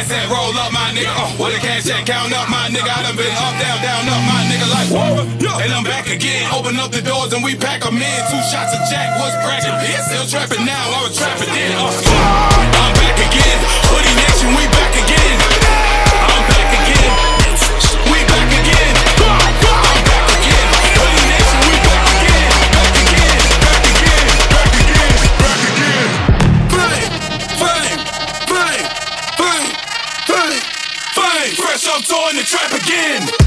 cash at, roll up, my nigga. Where the cash at, count up, my nigga. I done been up, down, up, my nigga. Like, whoa, and I'm back again. Open up the doors and we pack 'em in. 2 shots of Jack, what's cracking? Still trapping now, I was trapping then. I'm back again. Hoodie Nation, we back again. I'm back again. We back again. I'm back again. Hoodie Nation, we back again. Back again. Back again. Back again. Back again. Fame. Fame. Fame. Fame. Fame. Fame. Fresh up touring the trap again.